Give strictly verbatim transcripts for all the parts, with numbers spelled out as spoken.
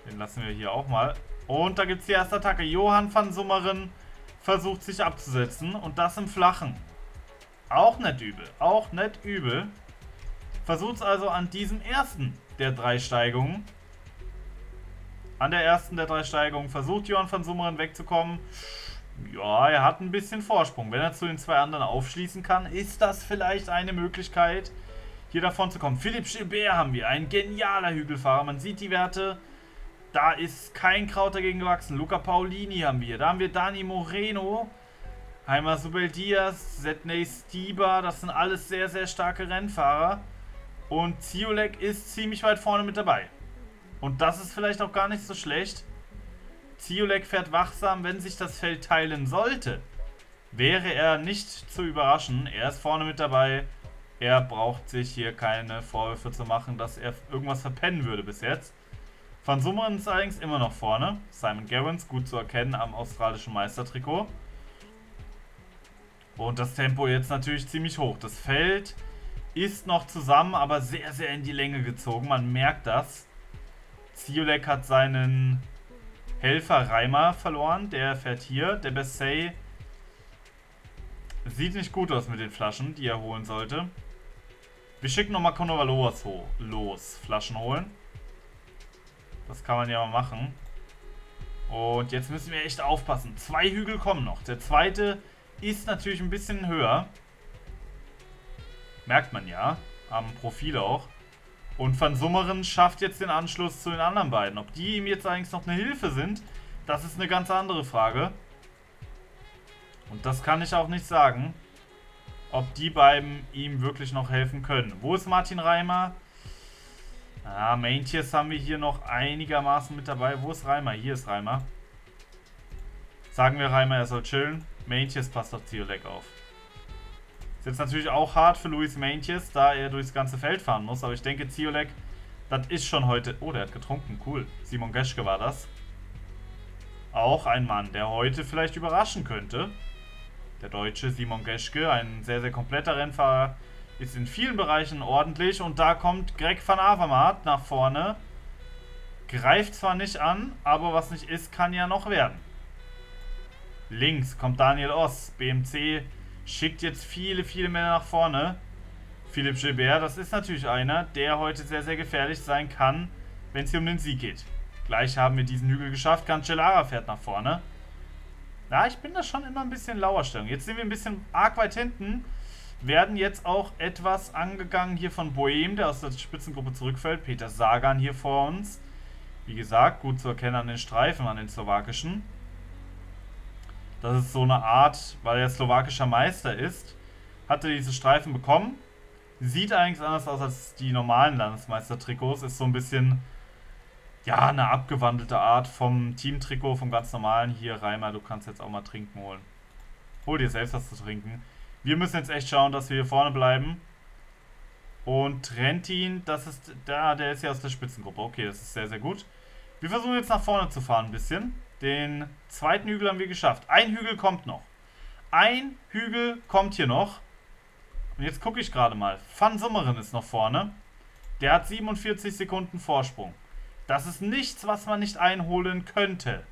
Den lassen wir hier auch mal. Und da gibt es die erste Attacke. Johann van Summeren versucht sich abzusetzen. Und das im Flachen. Auch nicht übel. Auch nicht übel. Versucht es also an diesem ersten der drei Steigungen. An der ersten der drei Steigungen versucht Johann van Summeren wegzukommen. Ja, er hat ein bisschen Vorsprung. Wenn er zu den zwei anderen aufschließen kann, ist das vielleicht eine Möglichkeit, hier davon zu kommen. Philipp Gilbert haben wir. Ein genialer Hügelfahrer. Man sieht die Werte. Da ist kein Kraut dagegen gewachsen. Luca Paulini haben wir. Da haben wir Dani Moreno. Heimer Subel Diaz. Zetney Stiba. Das sind alles sehr, sehr starke Rennfahrer. Und Ziolek ist ziemlich weit vorne mit dabei. Und das ist vielleicht auch gar nicht so schlecht. Ziolek fährt wachsam, wenn sich das Feld teilen sollte. Wäre er nicht zu überraschen. Er ist vorne mit dabei. Er braucht sich hier keine Vorwürfe zu machen, dass er irgendwas verpennen würde bis jetzt. Van Summeren ist allerdings immer noch vorne. Simon Gerrans, gut zu erkennen am australischen Meistertrikot. Und das Tempo jetzt natürlich ziemlich hoch. Das Feld ist noch zusammen, aber sehr, sehr in die Länge gezogen. Man merkt das. Ziolek hat seinen Helfer Reimer verloren. Der fährt hier. Der Bessay sieht nicht gut aus mit den Flaschen, die er holen sollte. Wir schicken nochmal Konovalovas los. Flaschen holen. Das kann man ja mal machen. Und jetzt müssen wir echt aufpassen. Zwei Hügel kommen noch. Der zweite ist natürlich ein bisschen höher. Merkt man ja. Am Profil auch. Und Van Summeren schafft jetzt den Anschluss zu den anderen beiden. Ob die ihm jetzt eigentlich noch eine Hilfe sind, das ist eine ganz andere Frage. Und das kann ich auch nicht sagen, ob die beiden ihm wirklich noch helfen können. Wo ist Martin Reimer? Ah, Maintjes haben wir hier noch einigermaßen mit dabei. Wo ist Reimer? Hier ist Reimer. Sagen wir Reimer, er soll chillen. Maintjes passt auf Ziolek auf. Ist jetzt natürlich auch hart für Luis Maintjes, da er durchs ganze Feld fahren muss. Aber ich denke, Ziolek, das ist schon heute... Oh, der hat getrunken. Cool. Simon Geschke war das. Auch ein Mann, der heute vielleicht überraschen könnte. Der Deutsche Simon Geschke, ein sehr, sehr kompletter Rennfahrer, ist in vielen Bereichen ordentlich. Und da kommt Greg van Avermaet nach vorne. Greift zwar nicht an, aber was nicht ist, kann ja noch werden. Links kommt Daniel Oss. B M C schickt jetzt viele, viele Männer nach vorne. Philipp Gilbert, das ist natürlich einer, der heute sehr, sehr gefährlich sein kann, wenn es hier um den Sieg geht. Gleich haben wir diesen Hügel geschafft. Cancellara fährt nach vorne. Ja, ich bin da schon immer ein bisschen Lauerstellung. Jetzt sind wir ein bisschen arg weit hinten. Werden jetzt auch etwas angegangen hier von Boehm, der aus der Spitzengruppe zurückfällt. Peter Sagan hier vor uns. Wie gesagt, gut zu erkennen an den Streifen, an den slowakischen. Das ist so eine Art, weil er slowakischer Meister ist, hat er diese Streifen bekommen. Sieht eigentlich anders aus als die normalen Landesmeistertrikots. Ist so ein bisschen, ja, eine abgewandelte Art vom Teamtrikot, vom ganz normalen. Hier, Reimer, du kannst jetzt auch mal trinken holen. Hol dir selbst was zu trinken. Wir müssen jetzt echt schauen, dass wir hier vorne bleiben. Und Trentin, das ist, da, der ist ja aus der Spitzengruppe. Okay, das ist sehr, sehr gut. Wir versuchen jetzt nach vorne zu fahren ein bisschen. Den zweiten Hügel haben wir geschafft. Ein Hügel kommt noch. Ein Hügel kommt hier noch. Und jetzt gucke ich gerade mal. Van Summeren ist noch vorne. Der hat siebenundvierzig Sekunden Vorsprung. Das ist nichts, was man nicht einholen könnte.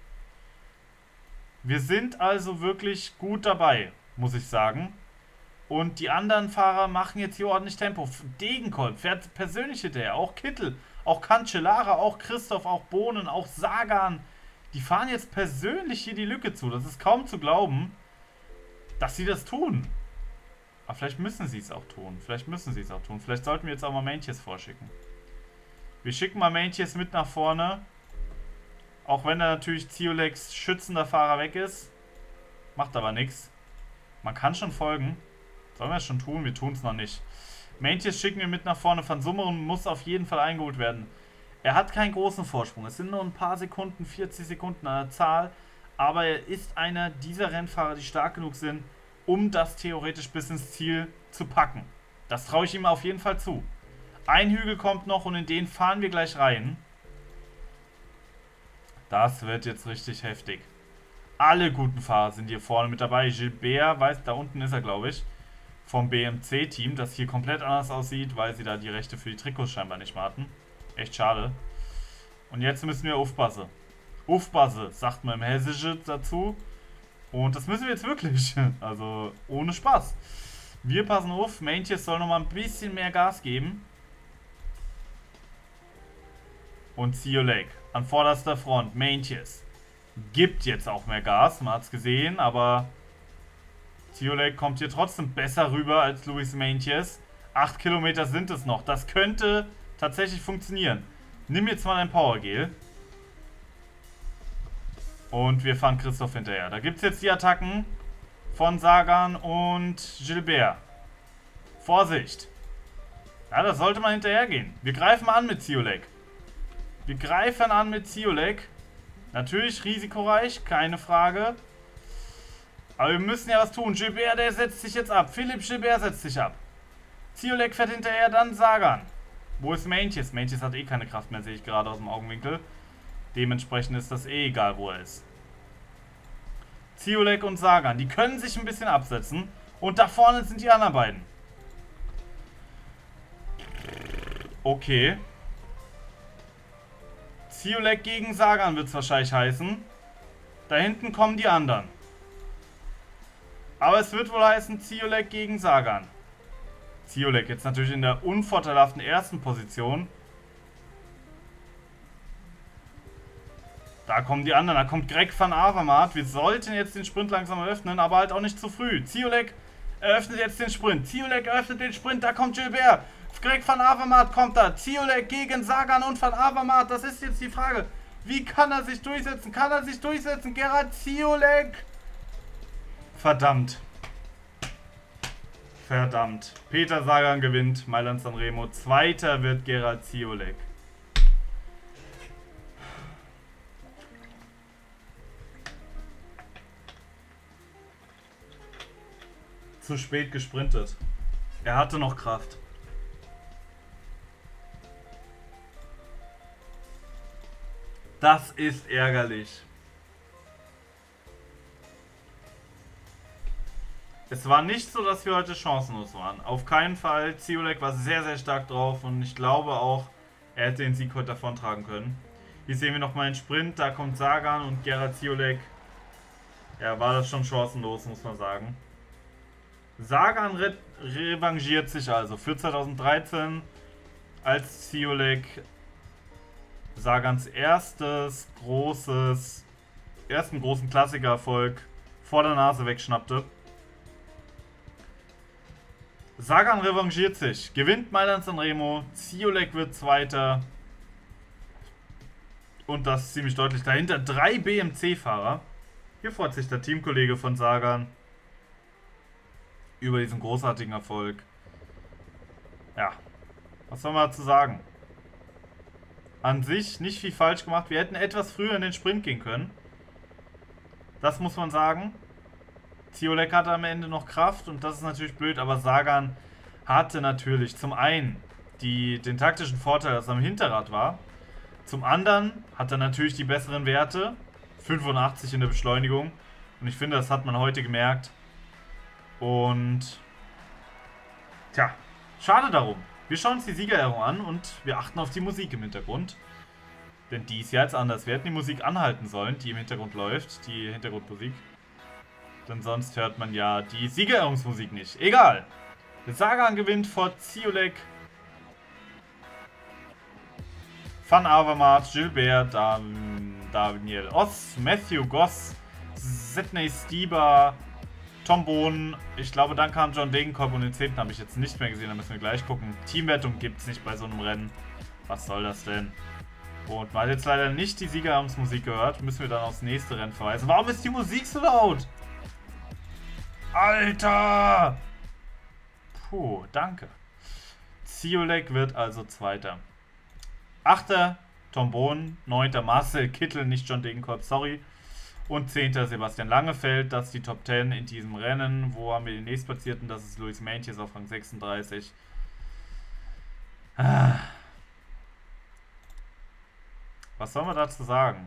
Wir sind also wirklich gut dabei, muss ich sagen. Und die anderen Fahrer machen jetzt hier ordentlich Tempo. Degenkolb fährt persönlich hinterher. Auch Kittel, auch Cancellara, auch Christoph, auch Bohnen, auch Sagan. Die fahren jetzt persönlich hier die Lücke zu. Das ist kaum zu glauben, dass sie das tun. Aber vielleicht müssen sie es auch tun. Vielleicht müssen sie es auch tun. Vielleicht sollten wir jetzt auch mal Maintjes vorschicken. Wir schicken mal Maintjes mit nach vorne. Auch wenn da natürlich Zioleks schützender Fahrer weg ist. Macht aber nichts. Man kann schon folgen. Sollen wir es schon tun? Wir tun es noch nicht. Maintjes schicken wir mit nach vorne. Van Summeren muss auf jeden Fall eingeholt werden. Er hat keinen großen Vorsprung. Es sind nur ein paar Sekunden, vierzig Sekunden an der Zahl. Aber er ist einer dieser Rennfahrer, die stark genug sind, um das theoretisch bis ins Ziel zu packen. Das traue ich ihm auf jeden Fall zu. Ein Hügel kommt noch und in den fahren wir gleich rein. Das wird jetzt richtig heftig. Alle guten Fahrer sind hier vorne mit dabei. Gilbert, weiß, da unten ist er, glaube ich, vom B M C-Team, das hier komplett anders aussieht, weil sie da die Rechte für die Trikots scheinbar nicht mehr hatten. Echt schade. Und jetzt müssen wir aufpassen. Aufpassen, sagt man im Hessischen dazu. Und das müssen wir jetzt wirklich. Also ohne Spaß. Wir passen auf. Manches soll nochmal ein bisschen mehr Gas geben. Und Ciolek an vorderster Front. Manches gibt jetzt auch mehr Gas. Man hat es gesehen, aber Ciolek kommt hier trotzdem besser rüber als Luis Manches. Acht Kilometer sind es noch. Das könnte tatsächlich funktionieren. Nimm jetzt mal ein Powergel. Und wir fahren Christoph hinterher. Da gibt es jetzt die Attacken von Sagan und Gilbert. Vorsicht. Ja, da sollte man hinterher gehen. Wir greifen an mit Ciolek. Wir greifen an mit Ciolek. Natürlich risikoreich, keine Frage. Aber wir müssen ja was tun. Gilbert, der setzt sich jetzt ab. Philipp Gilbert setzt sich ab. Ciolek fährt hinterher, dann Sagan. Wo ist Manches? Manches hat eh keine Kraft mehr, sehe ich gerade aus dem Augenwinkel. Dementsprechend ist das eh egal, wo er ist. Ciolek und Sagan, die können sich ein bisschen absetzen. Und da vorne sind die anderen beiden. Okay. Ciolek gegen Sagan wird es wahrscheinlich heißen. Da hinten kommen die anderen. Aber es wird wohl heißen Ciolek gegen Sagan. Ciolek jetzt natürlich in der unvorteilhaften ersten Position. Da kommen die anderen. Da kommt Greg van Avermaet. Wir sollten jetzt den Sprint langsam eröffnen, aber halt auch nicht zu früh. Ciolek eröffnet jetzt den Sprint. Ciolek eröffnet den Sprint. Da kommt Gilbert. Greg van Avermaet kommt da. Ciolek gegen Sagan und van Avermaet. Das ist jetzt die Frage. Wie kann er sich durchsetzen? Kann er sich durchsetzen? Gerhard Ciolek. Verdammt. Verdammt. Peter Sagan gewinnt. Mailand Sanremo. Zweiter wird Gerhard Ciolek. Zu spät gesprintet. Er hatte noch Kraft. Das ist ärgerlich. Es war nicht so, dass wir heute chancenlos waren. Auf keinen Fall. Ciolek war sehr, sehr stark drauf und ich glaube auch, er hätte den Sieg heute davontragen können. Hier sehen wir nochmal einen Sprint. Da kommt Sagan und Gerhard Ciolek. Ja, war das schon chancenlos, muss man sagen. Sagan re revanchiert sich also für zweitausenddreizehn als Ciolek Sagans erstes großes, ersten großen Klassikererfolg vor der Nase wegschnappte. Sagan revanchiert sich, gewinnt Mailand Sanremo, Ciolek wird Zweiter und das ziemlich deutlich. Dahinter drei B M C-Fahrer. Hier freut sich der Teamkollege von Sagan über diesen großartigen Erfolg. Ja, was soll man dazu sagen? An sich nicht viel falsch gemacht. Wir hätten etwas früher in den Sprint gehen können. Das muss man sagen. Ciolek hatte am Ende noch Kraft und das ist natürlich blöd, aber Sagan hatte natürlich zum einen die, den taktischen Vorteil, dass er am Hinterrad war. Zum anderen hat er natürlich die besseren Werte. fünfundachtzig in der Beschleunigung. Und ich finde, das hat man heute gemerkt. Und tja, schade darum. Wir schauen uns die Siegerehrung an und wir achten auf die Musik im Hintergrund. Denn die ist ja jetzt anders. Wir hätten die Musik anhalten sollen, die im Hintergrund läuft, die Hintergrundmusik. Denn sonst hört man ja die Siegerehrungsmusik nicht. Egal. Sagan gewinnt vor Ciolek, Van Avermaet, Gilbert, Daniel Oss, Matthew Goss, Sidney Stieber, Tom Bohn. Ich glaube, dann kam John Degenkolb und den zehnten habe ich jetzt nicht mehr gesehen. Da müssen wir gleich gucken. Teamwertung gibt es nicht bei so einem Rennen. Was soll das denn? Und man hat jetzt leider nicht die Siegerehrungsmusik gehört. Müssen wir dann aufs nächste Rennen verweisen. Warum ist die Musik so laut? Alter! Puh, danke. Ciolek wird also Zweiter. Achter Tom Bohn. Neunter Marcel Kittel, nicht John Degenkolb, sorry. Und zehnter Sebastian Langefeld. Das ist die Top zehn in diesem Rennen. Wo haben wir den nächstplatzierten? Das ist Luis Manches auf Rang sechsunddreißig. Ah. Was soll man dazu sagen?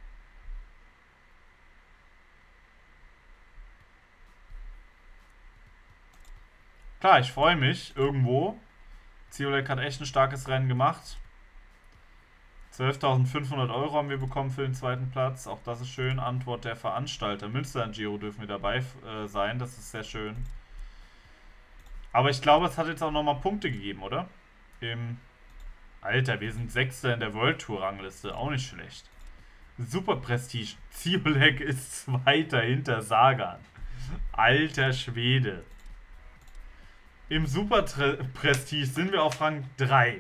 Klar, ich freue mich irgendwo. Ciolek hat echt ein starkes Rennen gemacht. zwölftausendfünfhundert Euro haben wir bekommen für den zweiten Platz. Auch das ist schön. Antwort der Veranstalter. Münster und Giro dürfen wir dabei äh, sein. Das ist sehr schön. Aber ich glaube, es hat jetzt auch nochmal Punkte gegeben, oder? Im Alter, wir sind Sechster in der World Tour Rangliste. Auch nicht schlecht. Super Prestige. Ziolek ist Zweiter hinter Sagan. Alter Schwede. Im Super Prestige sind wir auf Rang drei.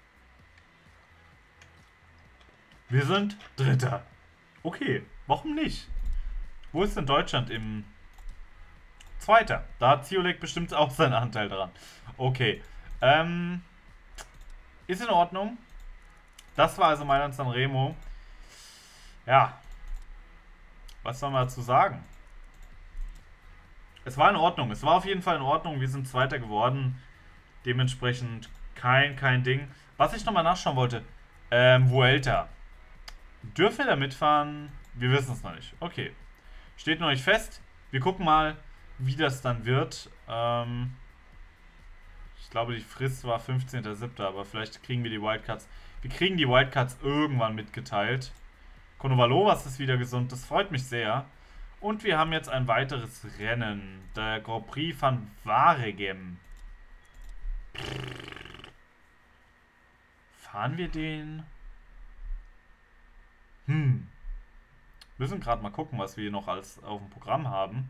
Wir sind Dritter. Okay, warum nicht? Wo ist denn Deutschland im Zweiter? Da hat Ziolek bestimmt auch seinen Anteil dran. Okay. Ähm, ist in Ordnung. Das war also Mailand Sanremo. Ja. Was soll man dazu sagen? Es war in Ordnung. Es war auf jeden Fall in Ordnung. Wir sind Zweiter geworden. Dementsprechend kein, kein Ding. Was ich nochmal nachschauen wollte. Ähm, Vuelta. Dürfen wir da mitfahren? Wir wissen es noch nicht. Okay. Steht noch nicht fest. Wir gucken mal, wie das dann wird. Ähm, ich glaube, die Frist war fünfzehnter siebter Aber vielleicht kriegen wir die Wildcards. Wir kriegen die Wildcards irgendwann mitgeteilt. Konovalovas ist wieder gesund. Das freut mich sehr. Und wir haben jetzt ein weiteres Rennen. Der Grand Prix van Waregem. Fahren wir den? Hm. Wir müssen gerade mal gucken, was wir hier noch alles auf dem Programm haben.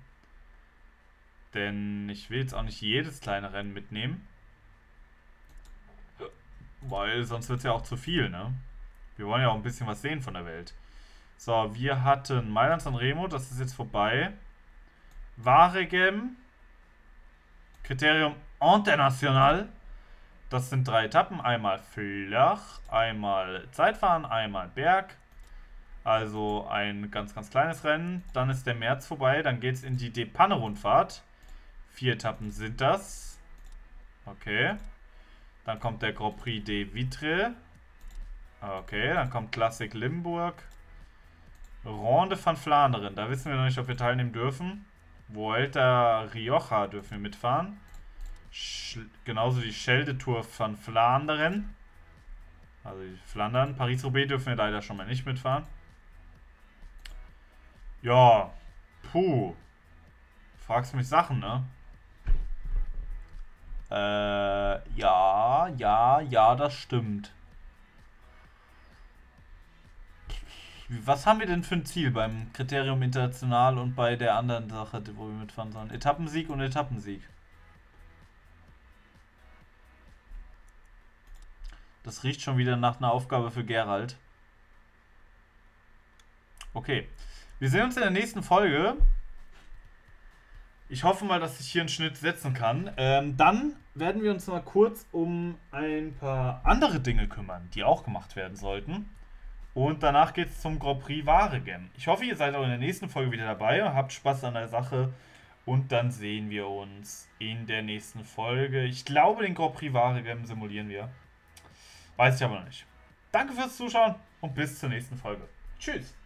Denn ich will jetzt auch nicht jedes kleine Rennen mitnehmen. Weil sonst wird es ja auch zu viel, ne? Wir wollen ja auch ein bisschen was sehen von der Welt. So, wir hatten Mailand Sanremo, das ist jetzt vorbei. Waregem. Kriterium International. Das sind drei Etappen. Einmal flach, einmal Zeitfahren, einmal Berg. Also ein ganz, ganz kleines Rennen. Dann ist der März vorbei. Dann geht es in die Depanne-Rundfahrt. Vier Etappen sind das. Okay. Dann kommt der Grand Prix de Vitre. Okay, dann kommt Classic Limburg. Ronde van Vlaanderen. Da wissen wir noch nicht, ob wir teilnehmen dürfen. Vuelta Rioja dürfen wir mitfahren. Sch genauso die Schelde Tour van Vlaanderen. Also die Flandern. Paris-Roubaix dürfen wir leider schon mal nicht mitfahren. Ja. Puh. Fragst mich Sachen, ne? Äh, ja, ja, ja, das stimmt. Was haben wir denn für ein Ziel beim Kriterium International und bei der anderen Sache, wo wir mitfahren sollen? Etappensieg und Etappensieg. Das riecht schon wieder nach einer Aufgabe für Gerald. Okay. Wir sehen uns in der nächsten Folge. Ich hoffe mal, dass ich hier einen Schnitt setzen kann. Ähm, dann werden wir uns mal kurz um ein paar andere Dinge kümmern, die auch gemacht werden sollten. Und danach geht es zum Grand Prix Waregem. Ich hoffe, ihr seid auch in der nächsten Folge wieder dabei und habt Spaß an der Sache. Und dann sehen wir uns in der nächsten Folge. Ich glaube, den Grand Prix Waregem simulieren wir. Weiß ich aber noch nicht. Danke fürs Zuschauen und bis zur nächsten Folge. Tschüss.